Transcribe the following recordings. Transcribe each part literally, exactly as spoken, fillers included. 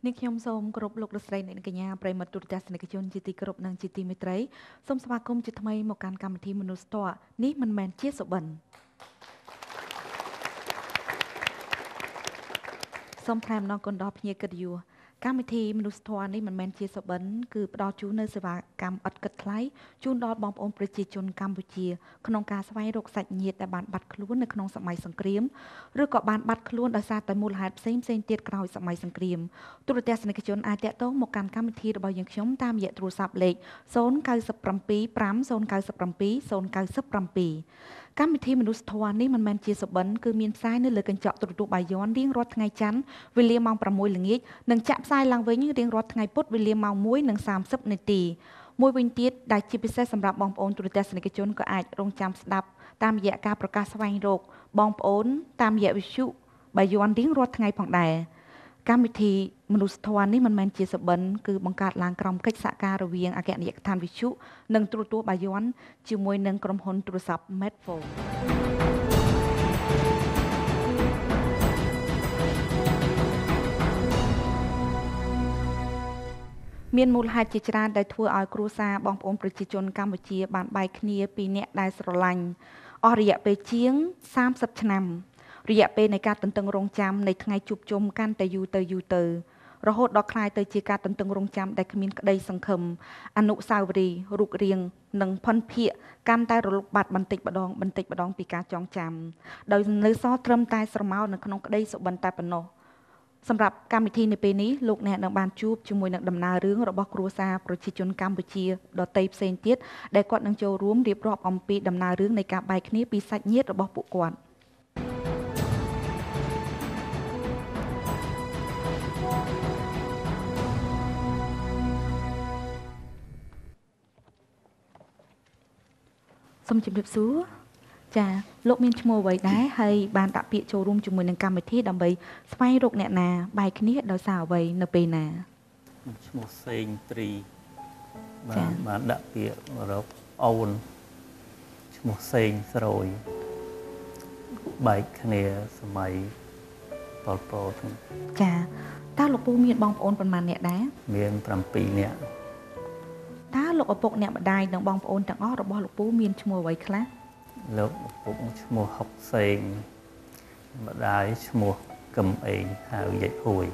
នេះខ្ញុំសូមគោរពលោកលោកស្រីអ្នកកញ្ញាប្រិមត្តទូរទស្សនិកជនជាទីគោរពនិងជាទីមេត្រីសូមស្វាគមន៍ជាថ្មីមកកាន់កម្មវិធីមនុស្សធម៌នេះមិនមែនជាសុបិនសូមថ្លែងអំណរគុណដល់ភ្ញៀវកិត្តិយសកម្មវិធីមនុស្សធម៌នេះមិនមែនជាសុបិនគឺផ្ដល់ជូននូវសេវាកម្មឥតគិតថ្លៃជូនដល់បងប្អូនប្រជាជនកម្ពុជាក្នុងការស្វែងរកសាច់ញាតិដែលបានបាត់ខ្លួននៅក្នុងសម័យសង្គ្រាមឬក៏បានបាត់ខ្លួនដោយសារតែមូលហេតុផ្សេងផ្សេងទៀតក្រោយសម័យសង្គ្រាមទូរទស្សនិកជនអាចតាក់ទងមកកាន់កម្មវិធីរបស់យើងខ្ញុំតាមរយៈទូរស័ព្ទលេខศูนย์ เก้า เจ็ด ห้า ศูนย์ เก้า เจ็ด ห้า ศูนย์ เก้า เจ็ด ห้าកម្មវិធីមនុស្សធម៌នេះមិនមែនជាសុបិនគឺមានផ្សាយនៅលើកញ្ចក់ទូរទស្សន៍បាយ័នរៀងរាល់ថ្ងៃច័ន្ទវេលាម៉ោងប្រាំមួយល្ងាចនិងចាក់ផ្សាយឡើងវិញរៀងរាល់ថ្ងៃពុធវេលាម៉ោងមួយនិងសាមសិបនាទីមួយវិញទៀតដែលជាពិសេសសម្រាប់បងប្អូនទូរទស្សនិកជនក៏អាចរងចាំស្ដាប់តាមរយៈការប្រកាសស្វែងរកបងប្អូនតាមរយៈវិទ្យុបាយ័នរៀងរាល់ថ្ងៃផងដែរកម្មវិធីមនុស្សធម៌នេះមិនមែនជាសុបិនគឺបង្កើតឡើងក្រោមកិច្ចសហការរវាងអគ្គនាយកដ្ឋានវិទ្យុនិងទូរទស្សន៍បាយ័នជាមួយនឹងក្រុមហ៊ុនទូរស័ព្ទ Medphone មានមូលហេតុជាច្រើនដែលធ្វើឲ្យគ្រួសារបងប្អូនប្រជាជនកម្ពុជាបានបែកគ្នាពីអ្នកដែលស្រឡាញ់អស់រយៈពេលជាងសាមសិបឆ្នាំរយៈពេលនៃការទន្ទឹងរង់ចាំនៃថ្ងៃជួបជុំកាន់តែយូរទៅយូរទៅរហូតដល់ក្លាយទៅជាការទន្ទឹងរង់ចាំដែលគ្មានក្តីសង្ឃឹមអនុស្សាវរីយ៍រូបរាងនិងផុនភាកកាន់តែរលត់បាត់បន្តិចម្ដងបន្តិចម្ដងពីការចងចាំដោយនៅសល់ត្រឹមតែស្រមោលនៅក្នុងក្តីសុបិនតែប៉ុណ្ណោះសម្រាប់កម្មវិធីនៅពេលនេះលោកអ្នកនឹងបានជួបជាមួយនឹងដំណើររឿងរបស់គ្រួសារប្រជាជនកម្ពុជាដទៃផ្សេងទៀតដែលគាត់នឹងចូលរួមរៀបរាប់អំពីដំណើររឿងនៃការបែកគ្នាពីសាច់ញាតិរបស់ពួកគាត់សូមជម្រាបសួរចាលោកមានឈ្មោះអ្វីដែរហើយបានដាក់ពាក្យចូលរួមជាមួយនឹងកម្មវិធីដើម្បីស្វែងរកអ្នកណាបែកគ្នាដោយសារអ្វីនៅពេលណាឈ្មោះសេងត្រីបានបានដាក់ពាក្យរកអូនឈ្មោះសេងស្រួយបែកគ្នាសម័យប៉ុលពតចាតើលោកពូមានបងប្អូនប៉ុន្មានអ្នកដែរមានប្រាំពីរនាក់តើលោកឪពុកអ្នកម្ដាយនិងបងប្អូនទាំងអស់របស់លោកពូមានឈ្មោះអ្វីខ្លះលោកឪពុកឈ្មោះហុកសេងម្ដាយឈ្មោះកឹមអេងហៅយាយហួយ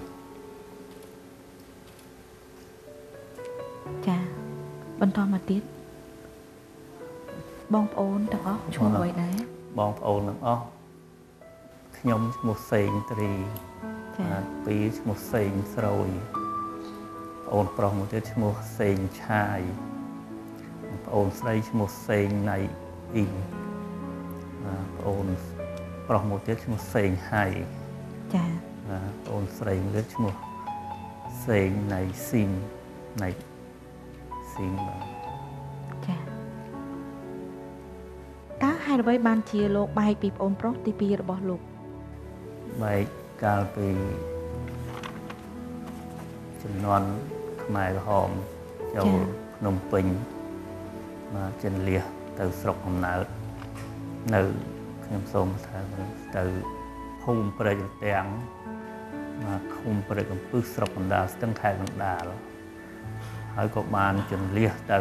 ចាបន្តមកទៀតបងប្អូនទាំងអស់ឈ្មោះអ្វីដែរបងប្អូនទាំងអស់ខ្ញុំឈ្មោះសេងត្រីចាពីរឈ្មោះសេងស្រួយប្អូនប្រុសមួយទៀតឈ្មោះសេងឆាយប្អូនស្រីឈ្មោះសេងណៃអ៊ីងប្អូនប្រុសមួយទៀតឈ្មោះសេងហៃចាប្អូនស្រីមួយទៀតឈ្មោះសេងណៃស៊ីងណៃស៊ីងបាទចាតើហេតុអ្វីបានជាលោកបែកពីប្អូនប្រុសទីពីររបស់លោកបែកកាលពីចំនួនខ្មែរក្រហមចូលភ្នំពេញមកចិនលះទៅស្រុកកំណើតនៅខ្ញុំសូមថាទៅភូមិព្រែករទាំងមកឃុំព្រែកកំពឹសស្រុកកណ្ដាលស្ទឹងខេត្តកណ្ដាលហើយក៏បានចិនលះទៅ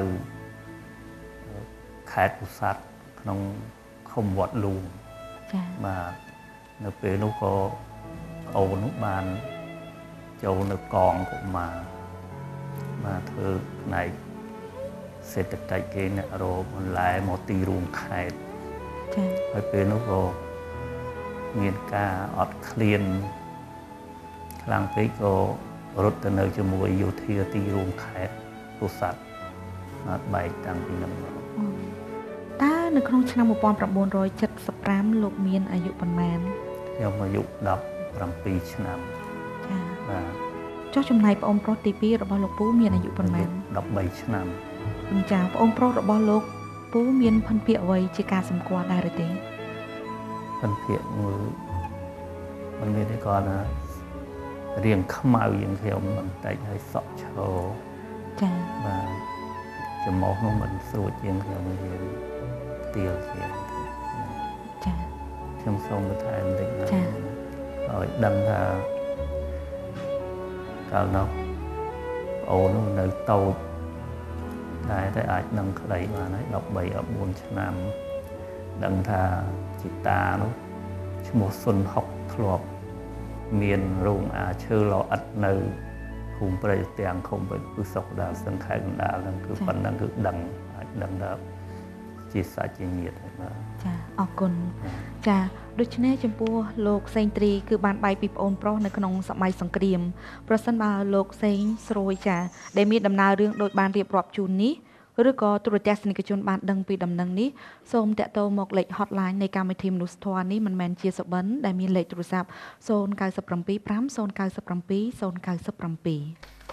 ខេត្តពោធិ៍សាត់ក្នុងឃុំវត្តលូងចា៎បាទនៅពេលនោះក៏ប្អូននោះបានចូលនៅកងកុមារបាទធ្វើផ្នែកសេដ្ឋកិច្ចគេអ្នករកបន្លែមកទីរួមខេត្តចា៎ហើយពេលនោះក៏មានការអត់ឃ្លានខ្លាំងពេកក៏រត់ទៅនៅជាមួយយោធាទីរួមខេត្តពោធិ៍សាត់បាទបែកតាំងពីនោះមកតើនៅក្នុងឆ្នាំmột nghìn chín trăm七十五លោកមានអាយុប៉ុន្មានខ្ញុំអាយុដប់ប្រាំពីរឆ្នាំចា៎បាទចុះចំណែកប្អូនប្រុសទីពីររបស់លោកពូមានអាយុប៉ុន្មានដប់បីឆ្នាំអញ្ចឹងប្អូនប្រុសរបស់លោកពូមានផិនភាគអ្វីជាការសម្គាល់ដែរឬទេផិនភាគមួយមិនមានទេគាត់ណារៀងខ្មៅយ៉ាងខ្ញុំបន្តិចហើយសក់ឈរចា៎បាទចំមុះនោះមិនស្រួចជាងខ្ញុំរៀងទៀលជាងចា៎ខ្ញុំសូមបន្ថែមបន្តិចណាចា៎ឲ្យដឹងថា cao nó ổn nó nơi tàu đại tại ai nâng đấy mà đấy đọc bảy ở bốn năm đăng thà chỉ ta nó một xuân học thuộc miền rung à chơi lọ ắt nơi cùng bơi tiền không bơi cứ sọc đào sân khai cũng đào đang cứ phần đang cứ đằng đằng đào chỉ xa chỉ nhiệt mà chà ở con chà đôi chân này chấm pua lục sen tri cứ bàn bay pip ôn pro nơi con sập máy sòng kìm pro sân ba lục sen rồi chà để mi đầm nào riêng đôi bàn riệp rọp chun níឬក៏ទូរទស្សនិកជនបានដឹងពីដំណឹងនេះសូមតាក់ទងមកលេខ hotline នៃកម្មវិធីមនុស្សធម៌នេះមិនមែនជាសុបិនដែលមានលេខទូរស័ព្ទ ศูนย์ เก้า เจ็ด ห้า ศูนย์ เก้า เจ็ด ศูนย์ เก้า เจ็ด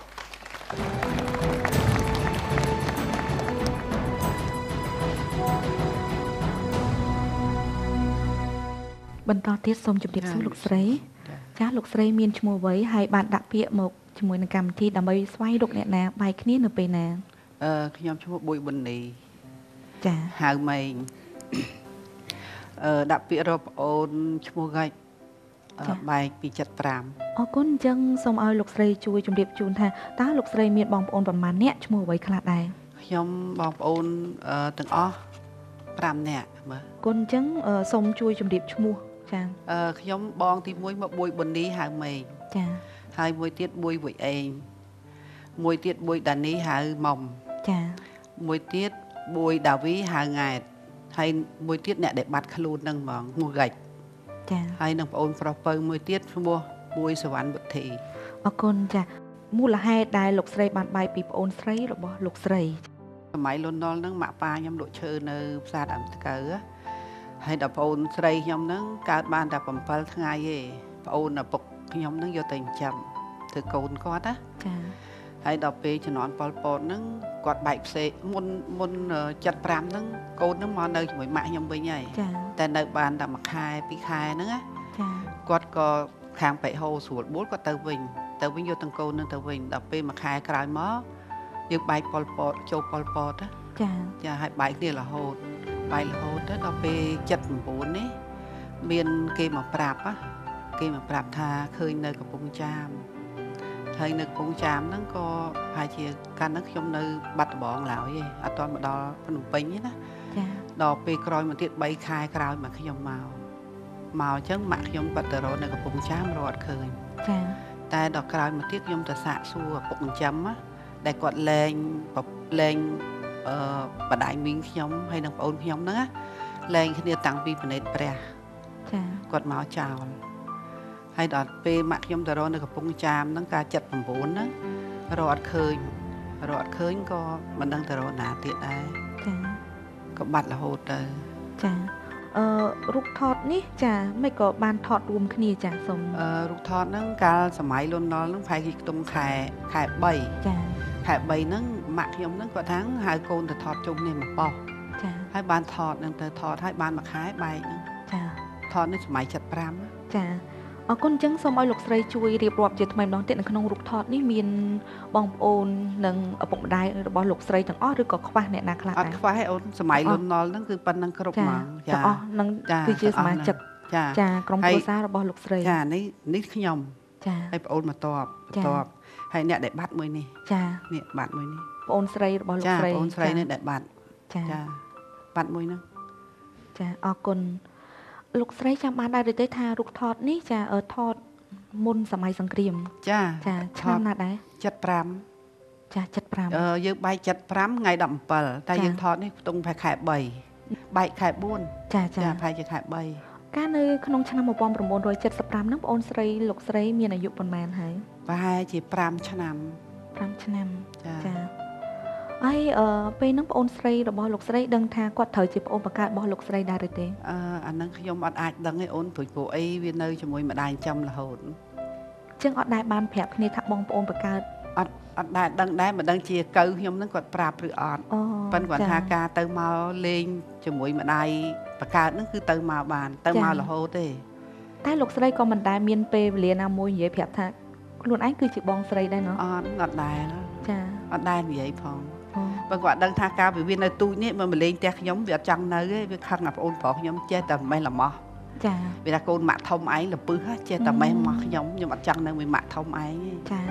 បន្តទៀតសូមជម្រាបសួរលោកស្រីចាស់លោកស្រីមានឈ្មោះអ្វីហើយបានដាក់ពាក្យមកជាមួយនឹងកម្មវិធីដើម្បីស្វែងរកអ្នកណាបែកគ្នានៅពេលណាអឺខ្ញុំឈ្មោះប៊ុយប៊ុននីចាហៅម៉េងអឺដាក់ពាក្យរកប្អូនឈ្មោះហ្កាច់បែកពីเจ็ดสิบห้าអរគុណអញ្ចឹងសូមឲ្យលោកស្រីជួយជម្រាបជូនថាតើលោកស្រីមានបងប្អូនប្រមាណអ្នកឈ្មោះអ្វីខ្លះដែរខ្ញុំបងប្អូនទាំងអស់ห้าនាក់មើលគុណអញ្ចឹងសូមជួយជម្រាបឈ្មោះចាអឺខ្ញុំបងទីមួយមកប៊ុយប៊ុននីហៅម៉េងចាហើយមួយទៀតប៊ុយវុយអេងមួយទៀតប៊ុយដានីហៅមុំចាមួយទៀតប៊ុយដាវីហៅង៉ែតហើយមួយទៀតអ្នកដែលបាត់ខ្លួននឹងហ្មងឈ្មោះហ្កាច់ចាហើយនឹងប្អូនប្រុសពៅមួយទៀតឈ្មោះប៊ុយសវណ្ណវុធីអរគុណចាមូលហេតុដែលលោកស្រីបានបែកពីប្អូនស្រីរបស់លោកស្រីសម័យលន់នល់ហ្នឹងម៉ាក់ប៉ាខ្ញុំលក់ឈើនៅផ្សារដើមស្កូវហើយដល់ប្អូនស្រីខ្ញុំហ្នឹងកើតបានតែbảyថ្ងៃទេប្អូនឪពុកខ្ញុំហ្នឹងយកទៅចិញ្ចឹមធ្វើកូនគាត់ណាចាហើយដល់ពេលជំនាន់ប៉ុលពតហ្នឹងគាត់បែកផ្សេងមុនមុនเจ็ดสิบห้าហ្នឹងកូនហ្នឹងមកនៅជាមួយម៉ាក់ខ្ញុំវិញហើយតែនៅបានតែមួយខែពីរខែហ្នឹងណាចាគាត់ក៏ខាងបេហូស្រួលបួលគាត់ទៅវិញទៅវិញយកទាំងកូនហ្នឹងទៅវិញដល់ពេលមួយខែក្រោយមកយើងបែកប៉ុលពតចូលប៉ុលពតណាចាចាឲ្យបែកគ្នារហូតបែករហូតទៅដល់ពេលเจ็ดสิบเก้าនេះមានគេមកប្រាប់ណាគេមកប្រាប់ថាឃើញនៅកំពង់ចាមហើយនៅកំពង់ចាមហ្នឹងក៏ប្រហែលជាកាលហ្នឹងខ្ញុំនៅបាត់ដំបងឡើយទេអត់ទាន់មកដល់ភ្នំពេញទេណាចាដល់ពេលក្រោយមកទៀតបីខែក្រោយមកខ្ញុំមកមកអញ្ចឹងម៉ាក់ខ្ញុំបាត់ទៅរកនៅកំពង់ចាមរកអត់ឃើញចាតែដល់ក្រោយមកទៀតខ្ញុំទៅសាកសួរឪពុកចិញ្ចឹមណាដែលគាត់លែងលែងអឺបដៃមីងខ្ញុំហើយនឹងប្អូនខ្ញុំហ្នឹងណាលែងគ្នាតាំងពីប្រណិតព្រះចាគាត់មកចោលហើយដល់ពេលម៉ាក់ខ្ញុំទៅរកនៅកំពង់ចាមហ្នឹងការเจ็ดสิบเก้าហ្នឹងរកអត់ឃើញរកអត់ឃើញក៏មិនដឹងទៅរកណាទៀតដែរចាក៏បាត់រហូតទៅចាអឺរូបថតនេះចាមិនក៏បានថតរួមគ្នាចាសូមអឺរូបថតហ្នឹងកាលសម័យលន់នល់ហ្នឹងប្រហែលជាខ្ទង់ខែខែបីចាខែបីហ្នឹងម៉ាក់ខ្ញុំហ្នឹងគាត់ថាហៅកូនទៅថតជុំនេះមកប៉ោះចាហើយបានថតហ្នឹងទៅថតហើយបានមួយខែបែកហ្នឹងចាថតនេះសម័យเจ็ดสิบห้าចាអរគុណអញ្ចឹងសូមឲ្យលោកស្រីជួយរៀបរាប់ជាថ្មីម្ដងទៀតនៅក្នុងរូបថតនេះមានបងប្អូននិងឪពុកម្ដាយរបស់លោកស្រីទាំងអស់ឬក៏ខ្វះអ្នកណាខ្លះដែរអត់ខ្វះទេអូនសម័យលន់នល់ហ្នឹងគឺប៉ុណ្្នឹងគ្រប់ហ្មងចាទាំងអស់នឹងគឺជាសមាជិកចាចាក្រុមគ្រួសាររបស់លោកស្រីចានេះនេះខ្ញុំចាហើយប្អូនមកតបតបហើយអ្នកដែលបាត់មួយនេះចានេះបាត់មួយនេះប្អូនស្រីរបស់លោកស្រីចាប្អូនស្រីនេះដែលបាត់ចាបាត់មួយហ្នឹងចាអរគុណលោកស្រីចាំបានដែរទេថារូបថតនេះចាថតមុនសម័យសង្គ្រាមចាចាឆ្នាំណាដែរเจ็ดสิบห้าចាเจ็ดสิบห้าអឺយើងបែកเจ็ดสิบห้าថ្ងៃสิบเจ็ดតែយើងថតនេះខ្ទង់ប្រហែលខែបីបែកខែbốn ចាចាប្រហែលជាខែបីកាលនៅក្នុងឆ្នាំmột nghìn chín trăm七十ห้าហ្នឹងបងអូនស្រីលោកស្រីមានអាយុប៉ុន្មានហើយប្រហែលជាห้าឆ្នាំห้าឆ្នាំចាហើយអឺពេលហ្នឹងបងអូនស្រីរបស់លោកស្រីដឹងថាគាត់ត្រូវជាប្អូនបង្កើតរបស់លោកស្រីដែរទេអឺអាហ្នឹងខ្ញុំអត់អាចដឹងទេអូនព្រោះពួកអីវានៅជាមួយម្ដាយចាំរហូតអញ្ចឹងអត់ដែរបានប្រាប់គ្នាថាបងប្អូនបង្កើតអត់អត់ដែរដឹងដែរមិនដឹងជាកៅខ្ញុំហ្នឹងគាត់ប្រាប់ឬអត់ប៉ុន្តែគាត់ថាការទៅមកលេងជាមួយម្ដាយបង្កើតហ្នឹងគឺទៅមកបានទៅមករហូតទេតែលោកស្រីក៏មិនដែលមានពេលវេលាណាមួយនិយាយប្រាប់ថាខ្លួនឯងគឺជាបងស្រីដែរណ៎អត់អត់ដែរចាអត់ដែរនិយាយផងបើគាត់ដឹងថាការវានៅទូចនេះមកលេងផ្ទះខ្ញុំវាអត់ចង់នៅទេវាខឹងអាប្អូនប្រុសខ្ញុំចេះតែម៉េះល្មោះចាវាថាកូនម៉ាក់ធំឯងលពឹសចេះតែម៉េះមកខ្ញុំខ្ញុំអត់ចង់នៅមួយម៉ាក់ធំឯងទេចា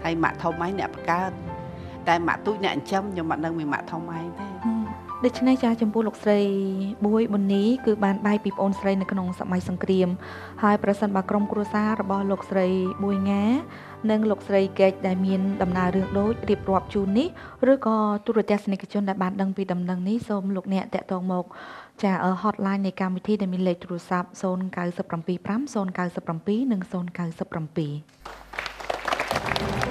hay mạ thông máy nè cá tại mạ tôi nè châm nhưng mà đang mình mạ thông máy thế ដូច្នេះចាចំពោះលោកស្រីបួយប៊ុននីគឺបានបាយពីបងស្រីនៅក្នុងសម័យសង្គ្រាមហើយប្រសិនបើក្រុមគ្រួសាររបស់លោកស្រីបួយងានិងលោកស្រីកេកដែលមានដំណើររឿងដូចរៀបរាប់ជូននេះឬក៏ទូរទស្សនិកជនដែលបានដឹងពីដំណឹងនេះសូមលោកអ្នកតាក់ទងមកចា hotline នៃកម្មវិធីដែលមានលេខទូរស័ព្ទ ศูนย์ เก้า เจ็ด ห้า ศูนย์ เก้า เจ็ด ห้า និង ศูนย์ เก้า เจ็ด ห้า